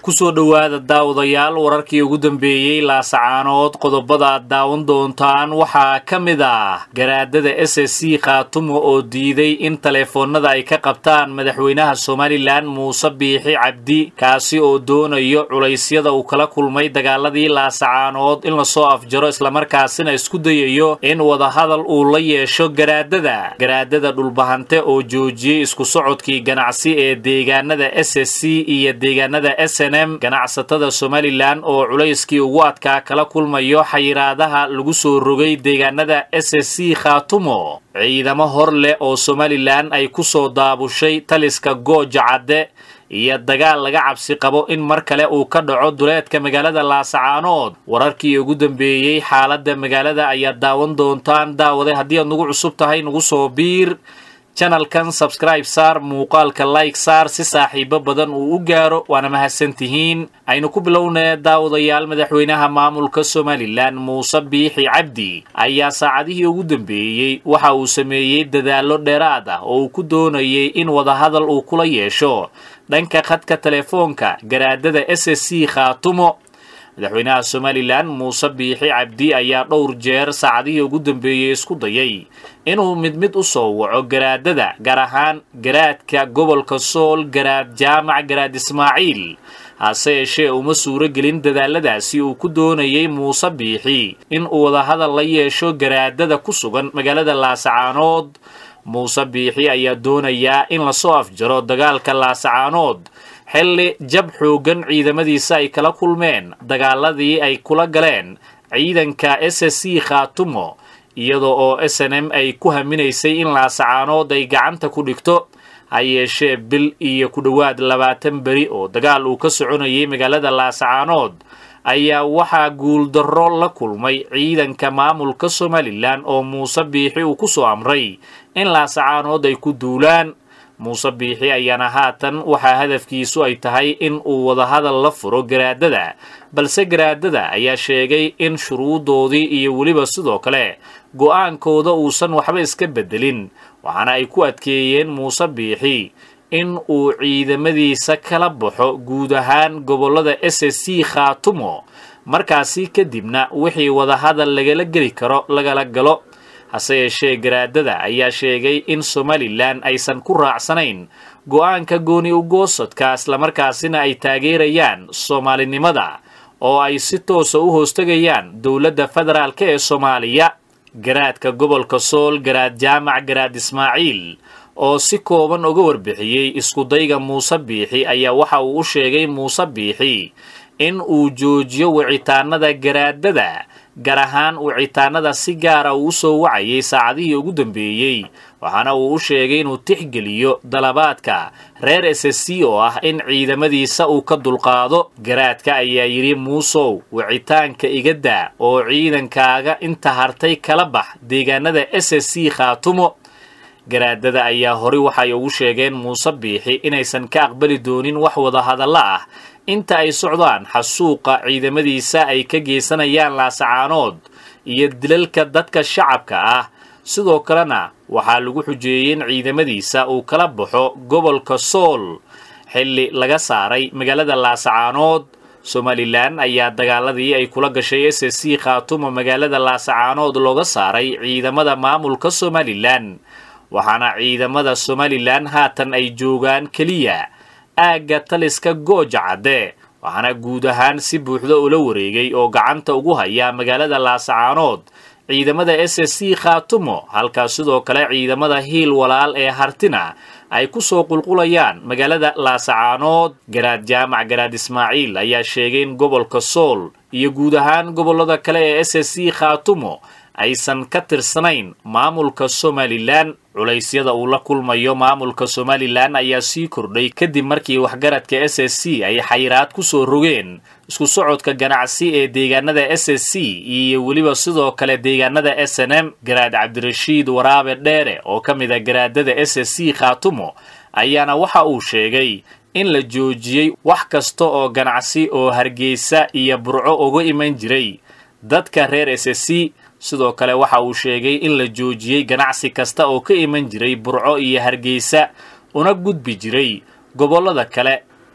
kusoo dhawaada daawadayaal wararkii ugu dambeeyay laasacaanood qodobada daawan doontaan waxaa ka mid ah garaadada SSC Khaatumo oo diiday in telefoonada ay ka qabtaan madaxweynaha Soomaaliland Muuse Biixi Cabdi kaasi oo doonayo culeysyada uu kala kulmay dagaaladii laasacaanood in la soo afjaro isla markaasina isku dayayo in wada hadal uu la yeesho garaadada dhulbahante oo joojiyay isku socodkii ganacsi ee deegaanada SSC iyo deegaanada SNM ganacsatada Soomaaliland oo culeyskii ugu adkaa kala kulmayo xayiraadaha lagu soo rogay deegaanada SSC Khaatumo ciidamo hor leh oo Soomaaliland ay ku soo daabushay taliska Gooja Cadde iyo dagaal laga cabsi qabo in mar kale uu ka dhaco duleedka magaalada Laasacaanood wararkii ugu dambeeyay xaaladda magaalada ayaa daawan doontaan daawade haddii aad nagu cusub tahay nagu soo biir channelkan subscribe saar muuqaalka like saar si saaxiibo badan uu u gaaro waana mahadsantihiin aynu ku bilownaa daawadayaal madaxweynaha maamulka Soomaaliland Muuse Biixi Cabdi ayaa saacadihii ugu dambeeyay waxa uu sameeyay dadaalo dheeraad ah oo uu ku doonayay in wada hadal uu kula yeesho dhanka khadka telefoonka garaadada SSC Khaatumo madaxweynaha Soomaaliland Muuse Biixi Cabdi ayaa dhowr jeer saacadihii ugu dambeeyay isku dayay inuu mid u soo waco garaadada gaar ahaan garaadka gobolka Sool garaad Jaamac garaad Ismaaciil hase yeeshee uma suuro gelin dadaaladaasi uu ku doonayay Muuse Biixi in uu wada hadal la yeesho garaadada ku sugan magaalada Laasacaanood Muuse Biixi ayaa doonaya in la soo afjaro dagaalka Laasacaanood xilli jab xoogan ciidamadiisa ay kala kulmeen dagaaladii ay kula galeen ciidanka SSC Khaatumo iyadoo oo SNM ay ku haminaysay in Laasacaanood ay gacanta ku dhigto hayeeshee bil iyo ku dhawaad 20 bari oo dagaal uu ka soconayay magaalada Laasacaanood ayaa waxaa guul darro la kulmay ciidanka maamulka Soomaaliland oo Muuse Biixi uu ku soo amray in Laasacaanood ay ku duulaan Muuse Biixi ayaana haatan waxaa hadafkiisu ay tahay in uu wada hadal la furo garaadada balse garaadada ayaa sheegay in shuruudoodii iyo waliba sidoo kale go'aankooda uusan waxba iska bedelin waxaana ay ku adkeeyeen Muuse Biixi in uu ciidamadiisa kala baxo guud ahaan gobolada SSC Khaatumo markaasi kadibna wixii wada hadal lagala geli karo lagala galo hase yeeshee garaadada ayaa sheegay in Soomaaliland aysan ku raacsanayn go'aanka gooni u goosadka isla markaasina ay taageerayaan Soomaalinimada oo ay si toos ah u hoostagayaan dawladda federaalka ee Soomaaliya garaadka gobolka Sool garaad Jaamac garaad Ismaaciil oo si kooban uga warbixiyay isku dayga Muuse Biixi ayaa waxa uu u sheegay Muuse Biixi in uu joojiyo wicitaanada garaadada gaar ahaan wicitaanada si gaar ah uu soo wacayay saacadihii ugu dambeeyay waxaana uu u sheegay inuu tixgeliyo dalabaadka reer SSC oo ah in ciidamadiisa uu ka dulqaado garaadka ayaa yiri Muusow wicitaanka iga daa oo ciidankaaga inta hartay kala bax deegaanada SSC Khaatumo garaadada ayaa hore waxay ugu sheegeen Muuse Biixi inaysan ka aqbali doonin wax wada hadal ah inta ay socdaan xasuuqa ciidamadiisa ay ka geysanayaan Laasacaanood iyo dilalka dadka shacabka ah sidoo kalena waxaa lagu xujeeyay in ciidamadiisa uu kala baxo gobolka Sool xilli laga saaray magaalada Laasacaanood Soomaaliland ayaa dagaaladii ay kula gashay SSC Khaatumo magaalada Laasacaanood looga saaray ciidamada maamulka Soomaaliland waxaana ciidamada Soomaaliland haatan ay joogaan kaliya aaga taliska Gooja Cadde waxaana guud ahaan si buuxda ula wareegay oo gacanta ugu haya magaalada Laasacaanood ciidamada SSC Khaatumo halka sidoo kale ciidamada hiil walaal ee hartina ay ku soo qulqulayaan magaalada Laasacaanood garaad Jaamac garaad Ismaaciil ayaa sheegay in gobolka Sool iyo guud ahaan gobolada kale ee SSC Khaatumo aysan ka tirsanayn maamulka Soomaaliland culeysyada uu la kulmayo maamulka Soomaaliland ayaa sii kordhay kadib markii waxgaradka SSC ay xayiraad ku soo rogeen isku socodka ganacsi ee deegaanada SSC iyo waliba sidoo kale deegaanada SNM garaad Cabdirashiid Waraabe Dheere oo ka mid ah garaadada SSC Khaatumo ayaana waxa uu sheegay in la joojiyay wax kasta oo ganacsi oo Hargeysa iyo Burco uga iman jiray dadka reer SSC sidoo kale waxa uu sheegay in la joojiyay ganacsi kasta oo ka iman jiray Burco iyo Hargeysa una gudbi jiray gobolada kale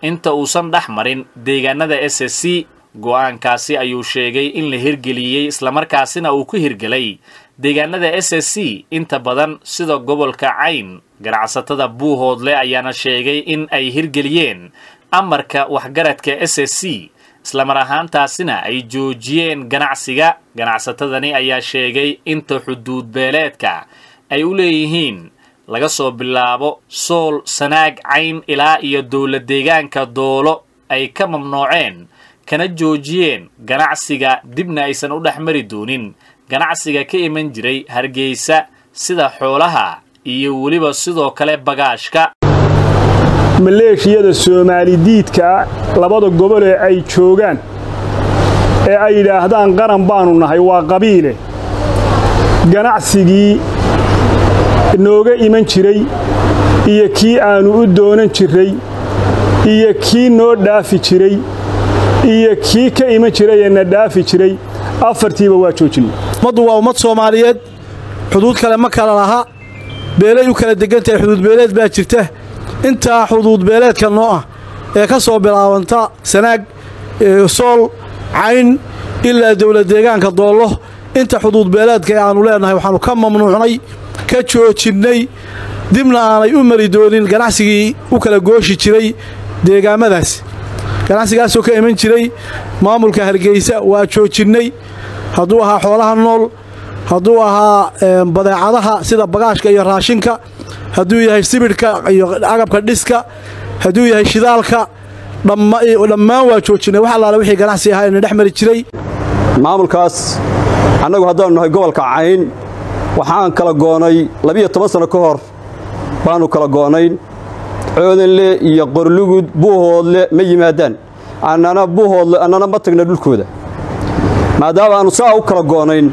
inta uusan dhex marin deegaanada SSC. go'aankaasi ayuu sheegay in la hirgeliyey islamarkaasina uu ku hirgelay deegaanada SSC inta badan sida gobolka Cayn. ganacsatada Buuhoodle ayaana sheegay in ay hirgeliyeen amarka waxgaradka SSC isla mar ahaantaasina ay joojiyeen ganacsiga. ganacsatadani ayaa sheegay inta xuduud beeleedka ay u leeyihiin laga soo bilaabo Sool, Sanaag, Cayn ilaa iyo dowlad deegaanka Doolo ay ka mamnuuceen kana joojiyeen ganacsiga dibna aysan u dhaxmari doonin ganacsiga ka iman jiray Hargeysa sida xoolaha iyo waliba sidoo kale bagaashka. maleeshiyada Soomaalidiidka labada gobol ee ay joogaan ee ay yiraahdaan qaran baanu nahay waa qabiile ganacsigii nooga iman jiray iyo kii aanu u doonan jiray iyo kii noo dhaafi jiray iyo kii ka iman jiray ee na dhaafi jiray afartiiba waa joojinay. madu waa ummad Soomaaliyeed xuduud kale ma kala laha beelay u kala degantahay xuduud beeleed baa jirta inta xuduud beeleedka noo ah ee ka soo bilaabanta Sanaag, Sool, Cayn ilaa dowlad deegaanka Doolo inta xuduud beeleedka aanu leenahay waxaanu ka mamnuucnay ka joojinay dibna aanay u mari doonin ganacsigii u kala gooshi jiray deegaamadaas. ganacsigaas oo ka iman jiray maamulka Hargeysa waa joojinay hadduu ahaa xoolaha nool hadduu ahaa badeecadaha sida bagaashka iyo raashinka hadduu yahay sibirka iyo agabka dhiska hadduu yahay shidaalka dhammaan waa joojinay wax allaale wixii ganacsi ahaa in dhex mari jiray. maamulkaas annagu haddaanu nahay gobolka Cayn waxaan kala goonay 12 sano ka hor baanu kala goonay. Coodanle iyo Qorlugud Buuhoodle ma yimaadaan annana Buuhoodle annana ma tagna dhulkooda maadaama aanu saa u kala goonayn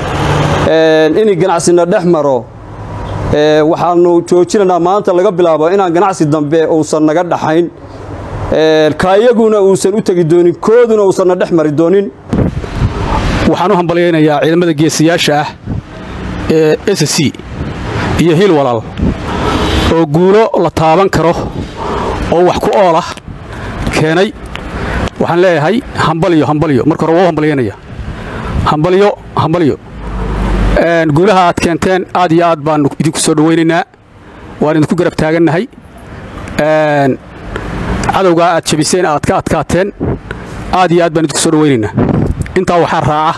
in ganacsina dhex maro waxaanu joojinaa maanta laga bilaabo inaan ganacsi dambe uusan naga dhaxayn kaayaguna uusan u tagi doonin kooduna uusan dhex mari doonin. waxaan u hambaleynayaa ciidamada geesiyaasha ah ee SSC iyo Hiil Walaal oo guulo la taaban karo oo wax ku ool ah keenay. waxaan leeyahay hambaliyo marka hore waa hambalyeynaya hambaliyo guulaha aad keenteen aad iyo aad baan idinku soo dhaweynaynaa waan idinku garab taagannahay. cadowga aad jabiseen aad ka adkaateen aad iyo aad baan idinku soo dhaweynaynaa. intaa waxaa raaca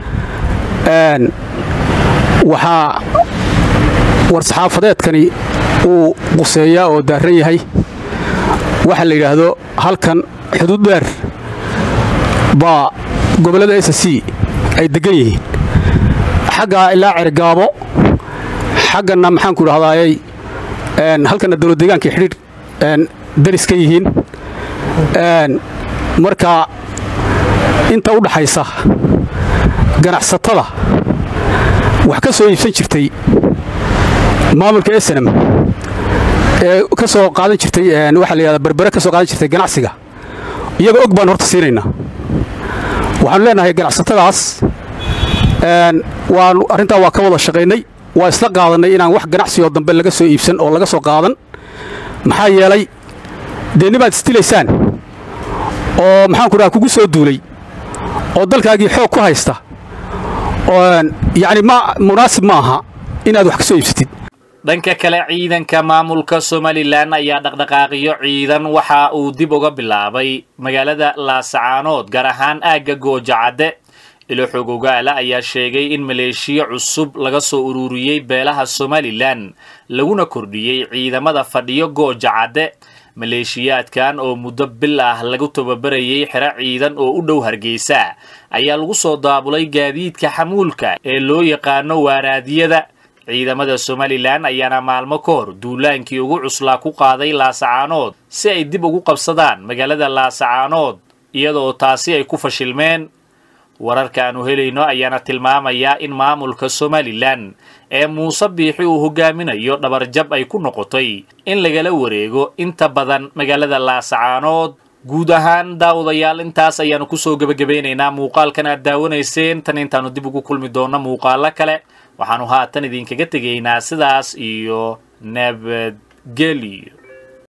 waxaa war-saxaafadeedkani uu quseeyaa oo daaran yahay waxa la yidhaahdo halkan xuduud dheer baa gobollada SSC ay degan yihiin xagga ilaa Cergaabo xaggana maxaan ku dhahdaayay halkana dowlad deegaanka xiriir daris ka yihiin. marka inta u dhaxaysa ganacsatada wax ka soo iibsan jirtay maamulka SNM ee ka soo qaadan jirtay waxa la yiraahdaa barbare ka soo qaadan jirtay ganacsiga iyaga og baan horta siinayna. waxaan leenahay ganacsatadaas waan arinta waa ka wada shaqeynay waa isla qaadanay inaan wax ganacsi oo dambe laga soo iibsan oo laga soo qaadan maxaa yeelay deenibaad istilaysaan oo maxaan ku raad kugu soo duulay oo dalkaagii xoog ku haysta oo yaani ma munaasib ma aha inaad wax ka soo iibsatid. dhanka kale ciidanka maamulka Somaliland ayaa dhaqdhaqaaqiyo ciidan waxa uu dib uga bilaabay magaalada Laascaanood gaar ahaan aagga Goojacade. ilo xogogaala ayaa sheegay in maleeshiya cusub laga soo ururiyay beelaha Somaliland laguna kordhiyay ciidamada fadhiyo Goojacade. maleeshiyaadkan oo muddo bil ah lagu tababarayay xira ciidan oo u dhow Hargeysa ayaa lagu soo daabulay gaadiidka xamuulka ee loo yaqaano waaraadiyada. ciidamada Somaliland ayaana maalmo ka hor duulaankii ugu cuslaa ku qaaday Laascaanood si ay dib ugu qabsadaan magaalada Laascaanood iyadoo taasi ay ku fashilmeen. wararka aanu helayno ayaana tilmaamaya in maamulka Somaliland ee Muuse Biixi uu hogaaminayo dhabarjab ay ku noqotay in lagala wareego inta badan magaalada Laascaanood. guud ahaan daawadayaal intaas ayaanu ku soo gabagabeynaynaa muuqaalkan aad daawanayseen. tan intaanu dib ugu kulmi doona muuqaalo kale waxaanu haatan idinkaga tegaynaa sidaas iyo nabadgelyo.